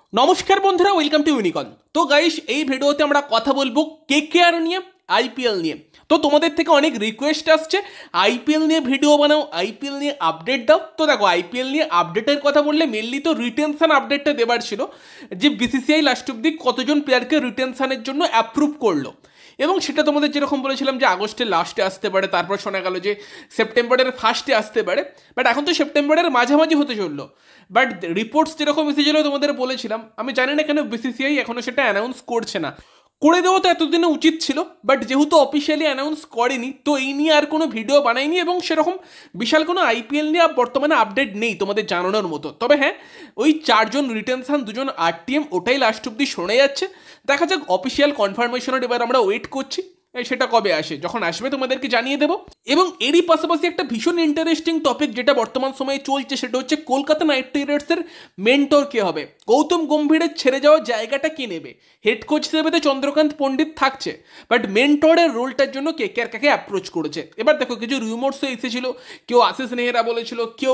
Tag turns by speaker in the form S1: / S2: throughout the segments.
S1: নমস্কার বন্ধুরা, welcome to ইউনিকন। তো গাইস, এই ভিডিওতে আমরা কথা বলবো কেকেআর নিয়ে, আইপিএল নিয়ে। তো তোমাদের থেকে অনেক রিকোয়েস্ট আসছে আইপিএল নিয়ে ভিডিও বানাও, আইপিএল নিয়ে আপডেট দাও। তো দেখো, আইপিএল নিয়ে আপডেটের কথা বললে মেনলি তো রিটেনশন আপডেটটা দেবার ছিল, যে বিসিসিআই লাস্ট অব্দি কতজন প্লেয়ারকে রিটেনশনের জন্য অ্যাপ্রুভ করলো। এবং সেটা তোমাদের যেরকম বলেছিলাম যে আগস্টের লাস্টে আসতে পারে, তারপর শোনা গেল যে সেপ্টেম্বরের ফার্স্টে আসতে পারে। বাট এখন তো সেপ্টেম্বরের মাঝামাঝি হতে চললো। বাট রিপোর্টস যেরকম এসেছিলো তোমাদের বলেছিলাম, আমি জানি না কেন বিসিসিআই এখনও সেটা অ্যানাউন্স করছে না। করে দেওয়া তো এতদিনে উচিত ছিল, বাট যেহেতু অফিসিয়ালি অ্যানাউন্স করেনি, তো এই নিয়ে আর কোনো ভিডিও বানায়নি। এবং সেরকম বিশাল কোনো আইপিএল নিয়ে বর্তমানে আপডেট নেই তোমাদের জানানোর মতো। তবে হ্যাঁ, ওই 4জন রিটেনশন, 2জন আরটিএম, ওটাই লাস্ট অব্দি শোনা যাচ্ছে। দেখা যাক, অফিসিয়াল কনফার্মেশনের এবার আমরা ওয়েট করছি, সেটা কবে আসে। যখন আসবে তোমাদেরকে জানিয়ে দেবো। এবং এরই পাশাপাশি একটা ভীষণ ইন্টারেস্টিং টপিক যেটা বর্তমান সময়ে চলছে, সেটা হচ্ছে কলকাতা নাইট রাইডার্সের মেন্টর কে হবে। গৌতম গম্ভীরের ছেড়ে যাওয়ার জায়গাটা কে নেবে। হেড কোচ হিসেবে তো চন্দ্রকান্ত পণ্ডিত থাকছে, বাট মেন্টরের রোলটার জন্য কেকেআর কাকে অ্যাপ্রোচ করেছে। এবার দেখো, কিছু রিউমার্সও এসেছিল, কেউ আশিস নেহরা বলেছিল, কেউ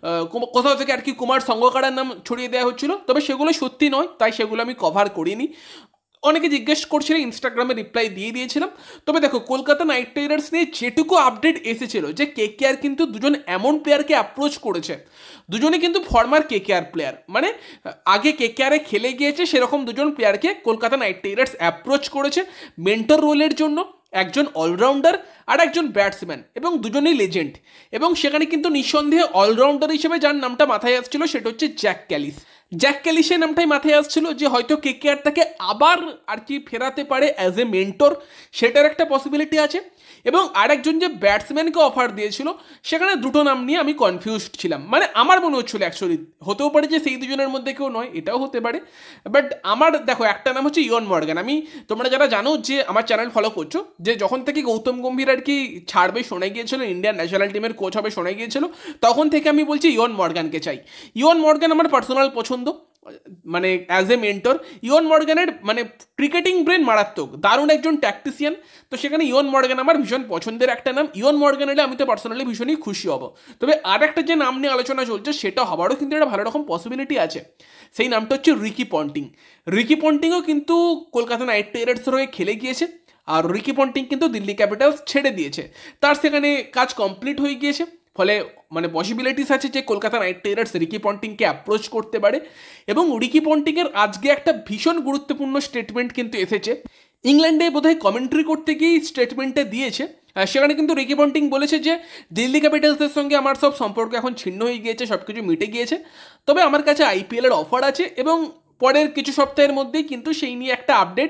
S1: কোথাও থেকে আর কি কুমার সঙ্গকারার নাম ছড়িয়ে দেওয়া হচ্ছিল। তবে সেগুলো সত্যি নয়, তাই সেগুলো আমি কভার করিনি। অনেকে জিজ্ঞেস করছিল, ইনস্টাগ্রামে রিপ্লাই দিয়ে দিয়েছিলাম। তবে দেখো, কলকাতা নাইট রাইডার্স নিয়ে যেটুকু আপডেট এসেছিল, যে কেকেআর কিন্তু 2জন এমন প্লেয়ারকে অ্যাপ্রোচ করেছে, দুজনে কিন্তু ফর্মার কেকেআর প্লেয়ার, মানে আগে কেকেআরে খেলে গিয়েছে সেরকম 2জন প্লেয়ারকে কলকাতা নাইট রাইডার্স অ্যাপ্রোচ করেছে মেন্টর রোলের জন্য। একজন অলরাউন্ডার আর একজন ব্যাটসম্যান, এবং দুজনেই লেজেন্ড। এবং সেখানে কিন্তু নিঃসন্দেহে অলরাউন্ডার হিসেবে যার নামটা মাথায় আসছিল সেটা হচ্ছে জ্যাক ক্যালিস। জ্যাক ক্যালিসের নামটাই মাথায় আসছিল, যে হয়তো কেকেআর তাকে আবার আর কি ফেরাতে পারে অ্যাজ এ মেন্টর, সেটার একটা পসিবিলিটি আছে। এবং আরেকজন যে ব্যাটসম্যানকে অফার দিয়েছিল, সেখানে দুটো নাম নিয়ে আমি কনফিউজড ছিলাম। মানে আমার মনে হচ্ছিল অ্যাকচুয়ালি হতেও পারে যে সেই দুজনের মধ্যে কেউ নয়, এটাও হতে পারে। বাট আমার দেখো, একটা নাম হচ্ছে ইয়ন মর্গ্যান। আমি, তোমরা যারা জানো যে আমার চ্যানেল ফলো করছো, যে যখন থেকে গৌতম গম্ভীর আর কি ছাড়বে শোনা গিয়েছিল, ইন্ডিয়ান ন্যাশনাল টিমের কোচ হবে শোনা গিয়েছিল, তখন থেকে আমি বলছি ইয়ন মর্গ্যানকে চাই। ইয়ন মর্গ্যান আমার পার্সোনাল পছন্দ, মানে অ্যাজ এ মেন্টর। ইয়ন মর্গ্যানের মানে ক্রিকেটিং ব্রেন মারাত্মক, দারুণ একজন ট্যাকটিশিয়ান। তো সেখানে ইয়ন মর্গ্যান আমার ভীষণ পছন্দের একটা নাম। ইয়ন মর্গ্যান এলে আমি তো পার্সোনালি ভীষণই খুশি হব। তবে আর একটা যে নাম নিয়ে আলোচনা চলছে, সেটা হবারও কিন্তু একটা ভালো রকম পসিবিলিটি আছে। সেই নামটা হচ্ছে রিকি পন্টিং। রিকি পন্টিংও কিন্তু কলকাতা নাইট রাইডার্সের হয়ে খেলে গিয়েছে, আর রিকি পন্টিং কিন্তু দিল্লি ক্যাপিটালস ছেড়ে দিয়েছে, তার সেখানে কাজ কমপ্লিট হয়ে গিয়েছে। ফলে মানে পসিবিলিটিস আছে যে কলকাতা নাইট রাইডার্স রিকি পন্টিংকে অ্যাপ্রোচ করতে পারে। এবং রিকি পন্টিংয়ের আজকে একটা ভীষণ গুরুত্বপূর্ণ স্টেটমেন্ট কিন্তু এসেছে। ইংল্যান্ডে বোধহয় কমেন্ট্রি করতে গিয়েই স্টেটমেন্টটা দিয়েছে। সেখানে কিন্তু রিকি পন্টিং বলেছে যে দিল্লি ক্যাপিটালসের সঙ্গে আমার সব সম্পর্ক এখন ছিন্ন হয়ে গিয়েছে, সব কিছু মিটে গিয়েছে। তবে আমার কাছে আইপিএলের অফার আছে, এবং পরের কিছু সপ্তাহের মধ্যেই কিন্তু সেই নিয়ে একটা আপডেট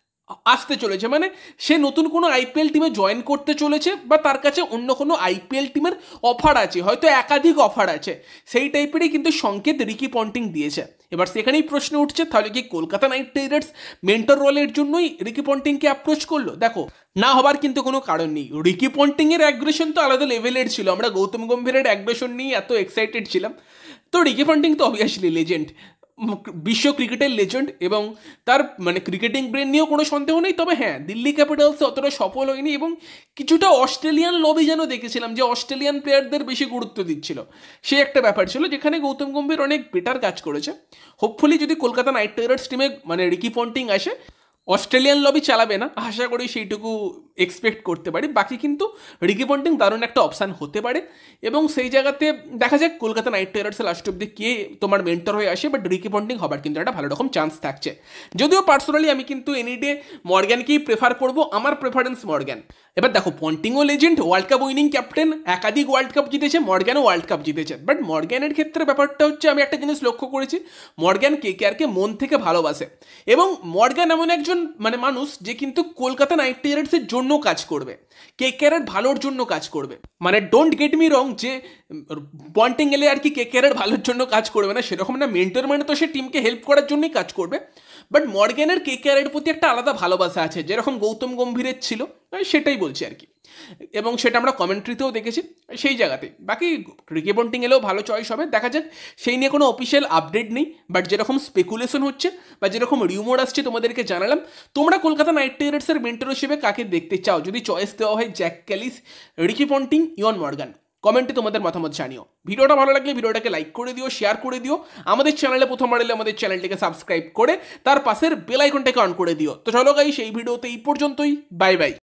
S1: আসতে চলেছে। মানে সে নতুন কোনো আইপিএল টিমে জয়েন করতে চলেছে, বা তার কাছে অন্য কোনো আইপিএল টিমের অফার আছে, হয়তো একাধিক অফার আছে, সেই টাইপেরই কিন্তু সংকেত রিকি পন্টিং দিয়েছে। এবার সেখানেই প্রশ্ন উঠছে, তাহলে কি কলকাতা নাইট রাইডার্স মেন্টর রোলের জন্যই রিকি পন্টিংকে অ্যাপ্রোচ করলো? দেখো, না হবার কিন্তু কোনো কারণ নেই। রিকি পন্টিংয়ের অ্যাগ্রেশন তো আলাদা লেভেলের ছিল, আমরা গৌতম গম্ভীরের অ্যাগ্রেশন নিয়ে এত এক্সাইটেড ছিলাম। তো রিকি পন্টিং তো অবভিয়াসলি লেজেন্ড, বিশ্ব ক্রিকেটের লেজেন্ড, এবং তার মানে ক্রিকেটিং ব্রেন নিয়েও কোনো সন্দেহ নেই। তবে হ্যাঁ, দিল্লি ক্যাপিটালসে অতটা সফল হয়নি, এবং কিছুটা অস্ট্রেলিয়ান লবি যেন দেখেছিলাম, যে অস্ট্রেলিয়ান প্লেয়ারদের বেশি গুরুত্ব দিচ্ছিল। সে একটা ব্যাপার ছিল, যেখানে গৌতম গম্ভীর অনেক বেটার কাজ করেছে। হোপফুলি যদি কলকাতা নাইট রাইডার্স টিমে মানে রিকি পন্টিং আসে, অস্ট্রেলিয়ান লবি চালাবে না, আশা করি সেইটুকু এক্সপেক্ট করতে পারি। বাকি কিন্তু রিকি পন্টিং দারুণ একটা অপশান হতে পারে, এবং সেই জায়গাতে দেখা যাক কলকাতা নাইট রাইডার্সের লাস্ট অব্দি কে তোমার মেন্টর হয়ে আসে। বাট রিকি পন্টিং হবার কিন্তু একটা ভালো রকম চান্স থাকছে। যদিও পার্সোনালি আমি কিন্তু এনি ডে মর্গ্যানকেই প্রেফার করবো, আমার প্রেফারেন্স মর্গ্যান। এবার দেখো, পন্টিংও legend, world cup winning captain, একাধিক ওয়ার্ল্ড কাপ জিতেছে, মর্গ্যানও ওয়ার্ল্ড কাপ জিতেছে। বাট মর্গ্যানের ক্ষেত্রে ব্যাপারটা হচ্ছে, আমি একটা জিনিস লক্ষ্য করেছি, মর্গ্যান কেকেআরকে মন থেকে ভালোবাসে। এবং মর্গ্যান এমন একজন মানে মানুষ, যে কিন্তু কলকাতা নাইট রাইডার্সের জন্য কাজ করবে, কেকেআরের ভালোর জন্য কাজ করবে। মানে ডোন্ট গেট মি রং, যে পন্টিং এলে আর কি কেকেআরের ভালোর জন্য কাজ করবে না, সেরকম না। মেন্টর মানে তো সে টিমকে হেল্প করার জন্যই কাজ করবে। বাট মর্গ্যানের কেকেআরের প্রতি একটা আলাদা ভালোবাসা আছে, যেরকম গৌতম গম্ভীরের ছিল, সেটাই বলছি আর কি। এবং সেটা আমরা কমেন্ট্রিতেও দেখেছি সেই জায়গাতে। বাকি রিকি পন্টিং এলেও ভালো চয়েস হবে, দেখা যাক। সেই নিয়ে কোনো অফিসিয়াল আপডেট নেই, বাট যেরকম স্পেকুলেশন হচ্ছে বা যেরকম রিউমার আসছে তোমাদেরকে জানালাম। তোমরা কলকাতা নাইট রাইডার্সের মেন্টর হিসেবে কাকে দেখতে চাও? যদি চয়েস দেওয়া হয় Jacques Kallis, Ricky Ponting, Eoin Morgan, কমেন্টে তোমাদের মতামত জানিও। ভিডিওটা ভালো লাগলে ভিডিওটাকে লাইক করে দিও, শেয়ার করে দিও। আমাদের চ্যানেলে প্রথমবার এলে আমাদের চ্যানেলটিকে সাবস্ক্রাইব করে তার পাশের বেল আইকনটাকে অন করে দিও। তো চলো গাইস, এই ভিডিওতে এই পর্যন্তই। Bye by.